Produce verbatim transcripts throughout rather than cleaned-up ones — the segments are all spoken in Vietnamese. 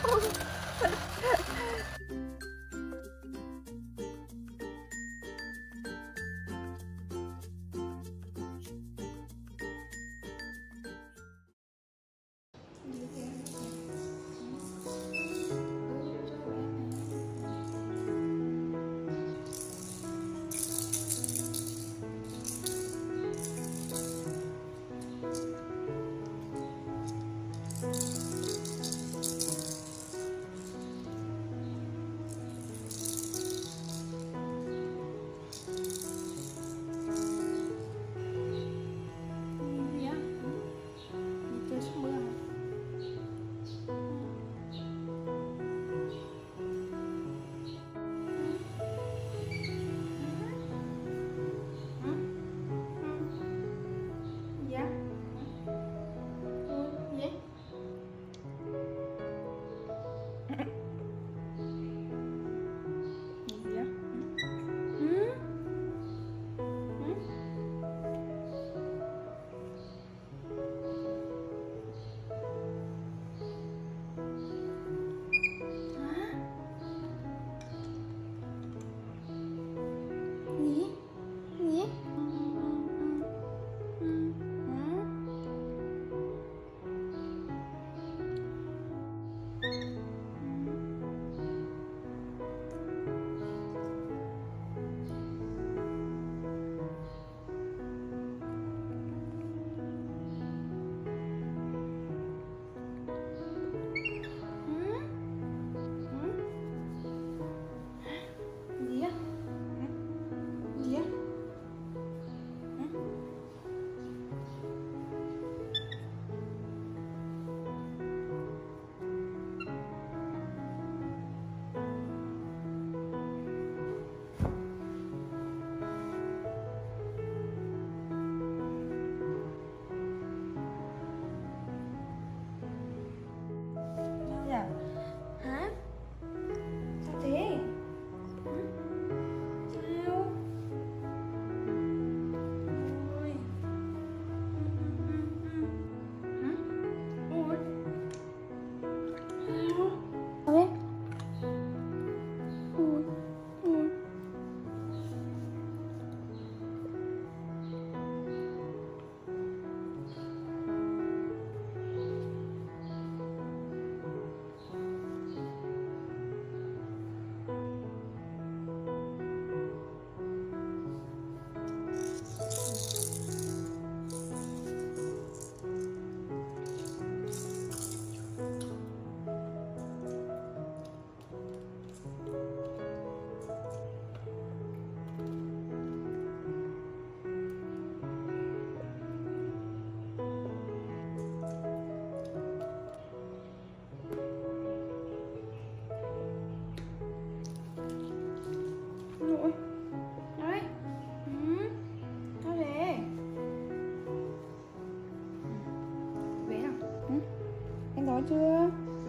Đói chưa?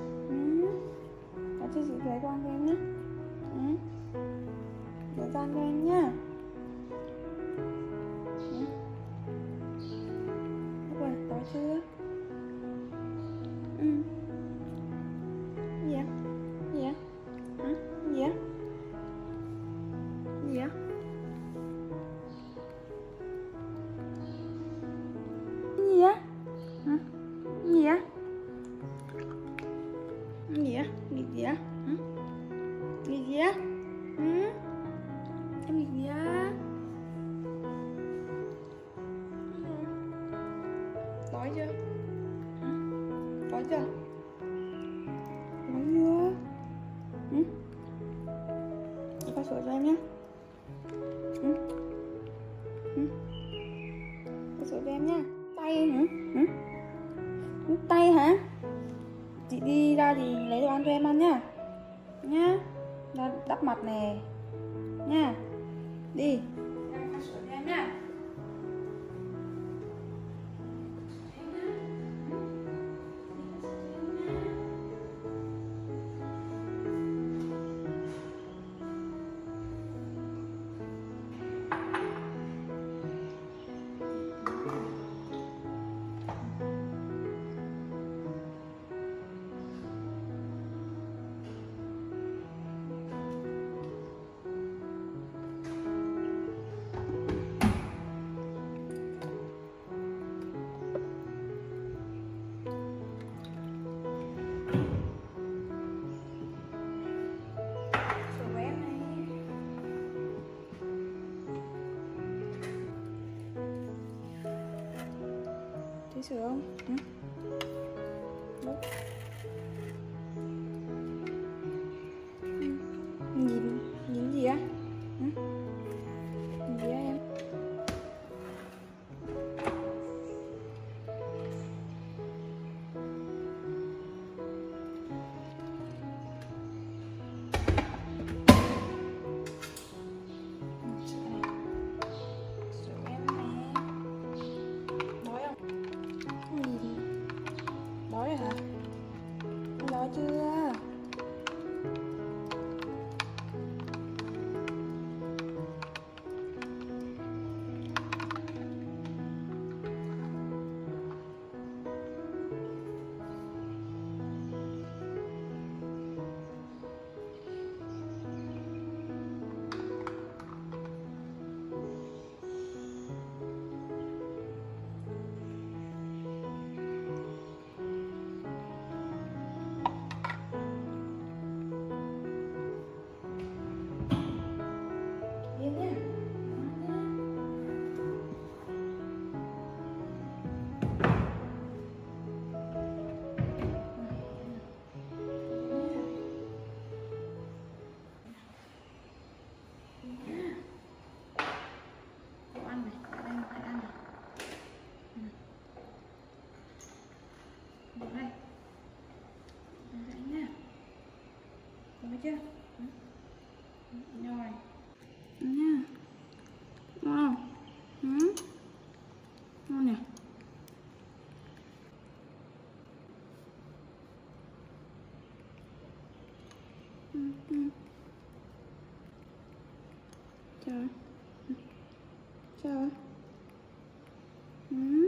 Ừ. Đói chưa chị lấy con cho em nhé. Ừ. Để gian cho em nhá. Ừ. Ủa, đói chưa? Ừ. Gì ạ? Gì ạ? Hả? Gì ạ? Gì ạ? Gì á? Hả? Gì á? Gì á? Gì gì á? Hả? Gì gì á? Ừ? Em gì gì á? Đói chưa? Hả? Đói chưa? Đói chưa? Ừ? Đi pha sữa cho em nhé. Ừ? Ừ? Pha sữa cho em nhá. Tay hả? Ừ? Ừ? Tay hả? Chị đi ra thì lấy đồ ăn cho em ăn nhá. Nhá. Ra đắp mặt nè. Nha. Đi. Em pha sữa cho em nhá. Thấy sữa không? Ừ? Luk. Nhìn, nhìn gì á? Ừ? Nhìn gì á em? Đói rồi hả? Em đói chưa? Yên nhé. Cậu ăn này, cậu đây phải ăn này. Được đây. Dậy nha. Có chưa? Ừ. Rồi. Nha. Ngon không? Ừ. Ngon nhỉ? Ừ. Ừ. Trời. Ừ. Trời. Ừ.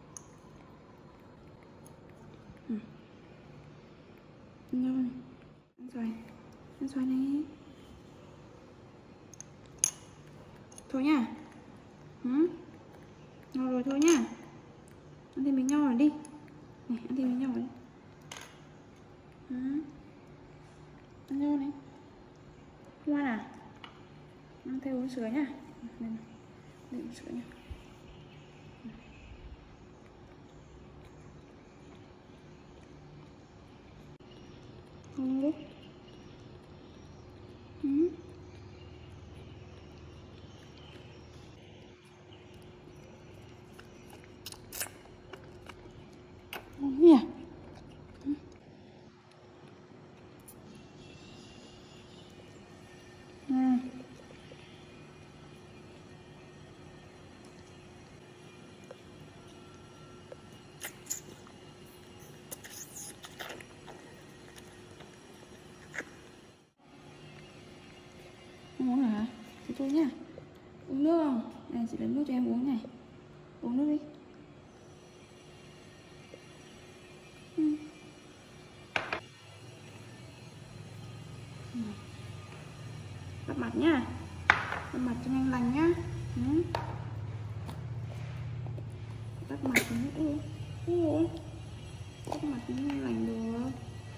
Ừ. Rồi. Ăn xoài. Ăn xoài này. Thôi nha. Ừ. Ngon rồi thôi nha. Ăn thêm miếng nho rồi đi. Này, ăn thêm miếng nho rồi đi. Ừ. Ăn nho này. Không ăn à? Ăn thêm uống sữa nhá. Đây này. Để uống sữa nha. Không Luk. Ừ. Ngon nhỉ? Ừ. Ừ. Không uống hả? Thì thôi nhá. Uống nước không? Này, chị lấy nước cho em uống này. Uống nước đi. Ừ. Ừ. Đắp mặt nhá. Đắp mặt cho nhanh lành nhá. Ừ. Đắp mặt cho nó uống. Uống. Đắp mặt cho nhanh lành được.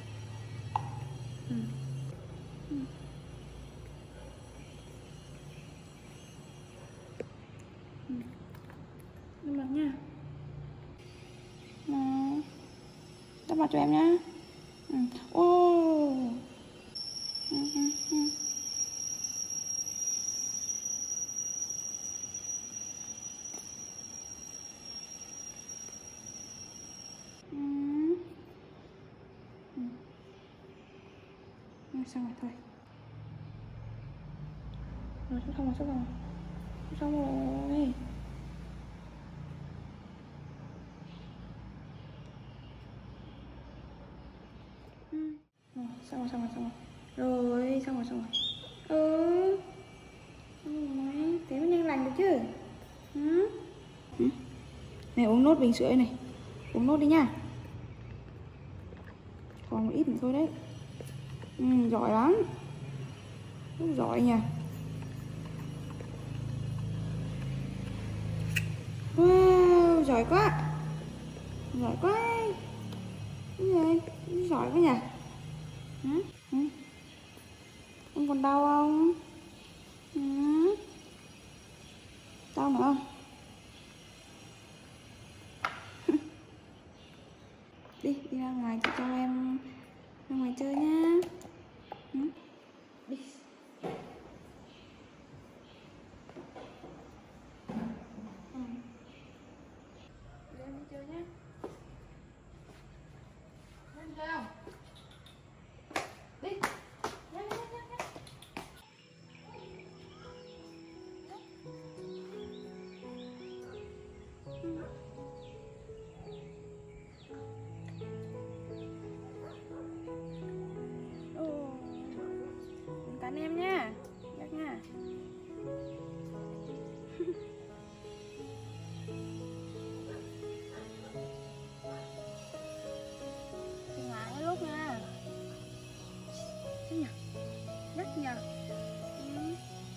Ừ. Ừ. Ừ. Đắp mặt nha. Đó. Đắp mặt cho em nhá. Ừ. Ô. Ừ, ừ, ừ. Ừ. Ừ. Ừ, xong rồi thôi. Rồi, xong rồi, xong rồi. Xong rồi. Ừ. Rồi, xong rồi, xong rồi, xong rồi. Rồi, xong rồi, xong rồi. Ừ. Xong rồi. Thế mới nhanh lành được chứ. Ừ. Ừ. Này, uống nốt bình sữa này. Uống nốt đi nha. Còn một ít nữa thôi đấy. Ừ, giỏi lắm. Rất giỏi nhỉ. Wow, giỏi quá. Giỏi quá. Cái gì? Giỏi quá nhỉ. Ừ. Ừ. Em còn đau không? Ừ. Đau nữa không? Đi, đi ra ngoài chị cho em ra ngoài chơi nhá. Ừ? Đi. Ừ. Đi em đi chơi nhá. Đi chơi không? Đi. Nhanh, nhanh, nhanh, nhanh. Ừ. Cắn em nha, nhắc nha. Ngã cái lúc nha. Nhắc nhắc nhở. Ừ.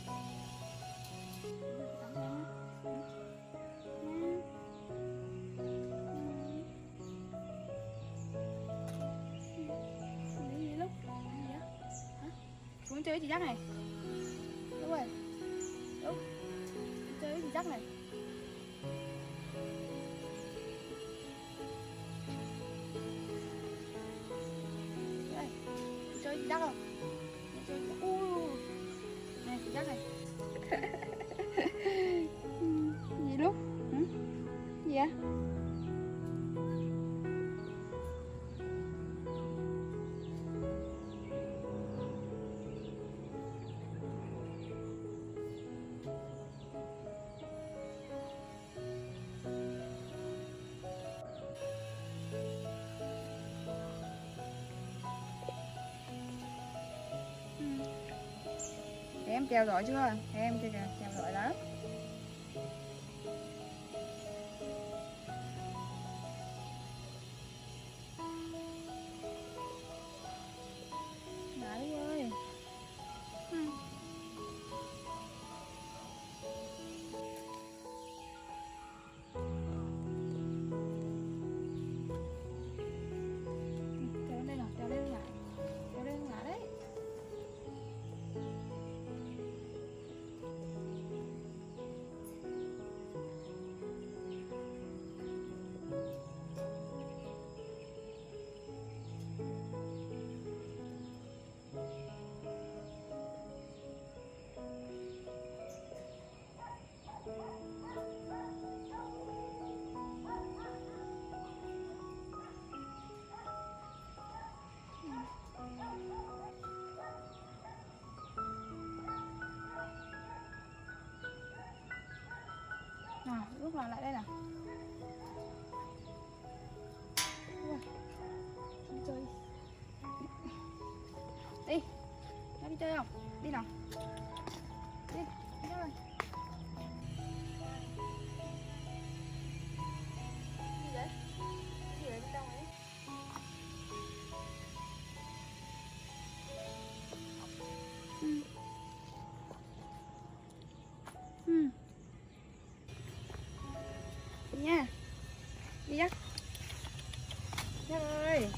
Muốn chơi với chị Jack này. Đúng rồi. Đúng. Chơi với chị Jack này. Đây. Chơi với chị Jack không? Chơi với... Ui. Này chị Jack này. Gì lúc? Hả? Gì vậy? Em treo giỏi chưa? Em kìa kìa, treo giỏi lắm. Đấy ơi. Ừ. Treo lên nào, treo lên ngã. Treo lên ngã đấy. Nào, lúc nào lại đây nào. Ui, đi chơi đi. Đi, nó đi chơi không? Đi nào. Đi, đi rồi. Gì đấy? Gì đấy bên trong ấy? Ừ. Ừ. Đi nha. Đi Jack. Jack ơi.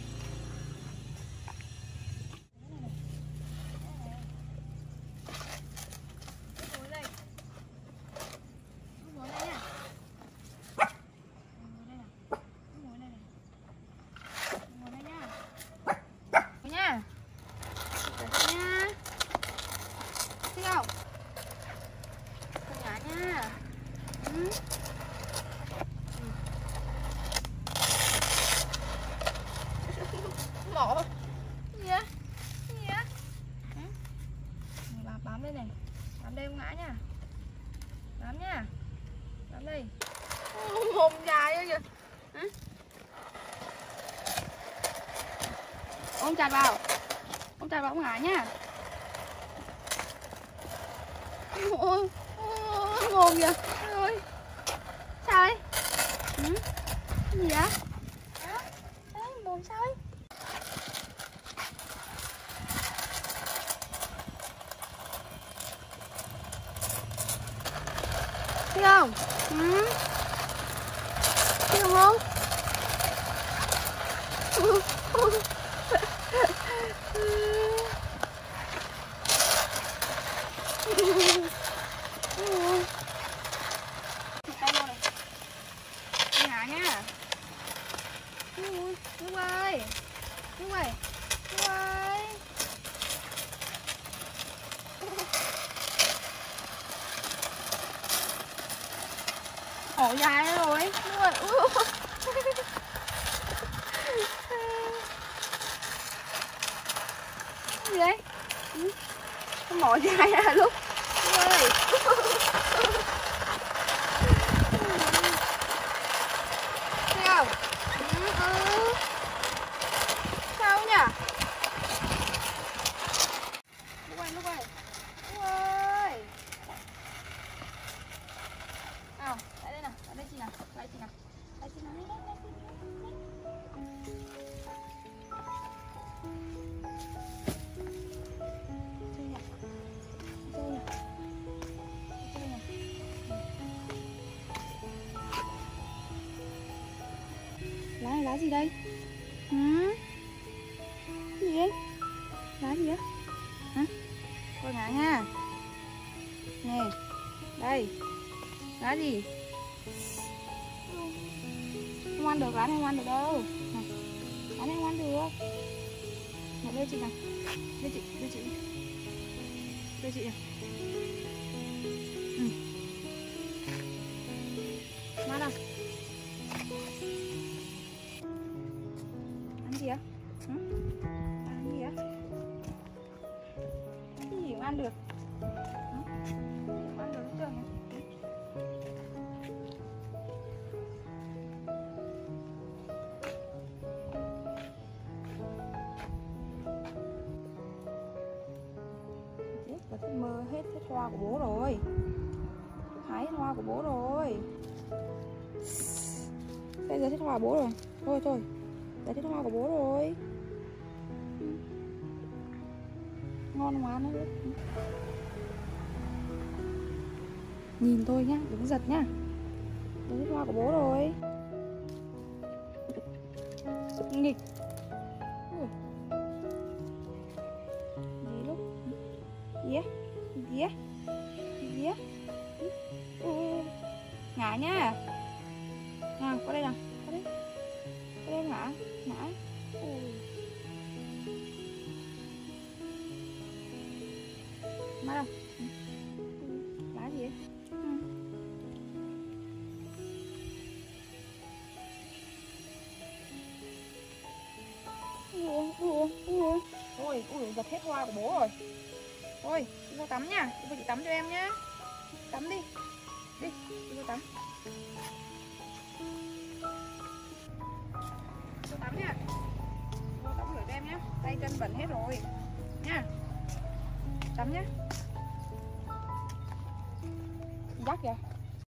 Mỏ gì á, gì á, bám bám đây này, bám đây không ngã nha, bám nha, bám đây, mồm dài quá kìa, hả? Ôm chặt vào, ôm chặt vào không ngã nha. Ôi, ôi mồm kìa, ôi sao ấy, ừ? Gì vậy? Đấy, mồm sao ấy? Thấy không? Ừ. Thấy không không? Tay vô này. Đi hả nha. Ui, Luk ơi, Luk ơi, Luk ơi. Ổ dài rồi, Luk ơi. Ui. Cái gì đấy? Ừ. Con mỏ dài à Luk? Luk ơi. Thấy không? Ừ, ừ. Sao nhỉ? Luk ơi, Luk ơi. Luk ơi. Nào, lại đây nào, lại đây chị nào, lại chị nào. Lại chị nào, đây, đây, đây, đây. Chơi nhỉ? Chơi nhỉ? Chơi nhỉ? Lá này lá gì đây? Hả? Cái gì đấy? Lá gì á? Hả? Coi ngã nha. Nè, đây. Lá gì? Không ăn được, lá này không ăn được đâu. Này, lá này không ăn được. Này, đưa chị nào. Đưa chị, đưa chị. Đưa chị nào. Ừ. Má nào. Ăn gì á? Ừ? Ăn gì á? Cái gì cũng ăn được. Ừ? Cũng ăn được hết trơn. Là thích mơ hết hết hoa của bố rồi. Hái hết hoa của bố rồi. Bây giờ thích hoa của bố rồi. Thôi thôi. Giờ thích hoa của bố rồi. Ngon quá nó. Nhìn tôi nhá, đừng giật nhá. Giờ thích hoa của bố rồi. Nghịch. Gì lúc? Gì á? Gì á? Gì á? Ừ. Ngã nha. Nào, qua đây nào. Qua đây. Qua đây ngã. Ngã. Ừ. Má đâu? Ừ. Lá gì ấy? Ừ. Ui, ui, ui. Ôi, ui, giật hết hoa của bố rồi. Thôi, đi vô tắm nha. Đi vô chị tắm cho em nhá. Tắm đi. Đi, đi vô tắm. Vô tắm nha. Vô tắm rửa cho em nhá. Tay chân bẩn hết rồi. Nha. Tắm nhá. Dắt kìa.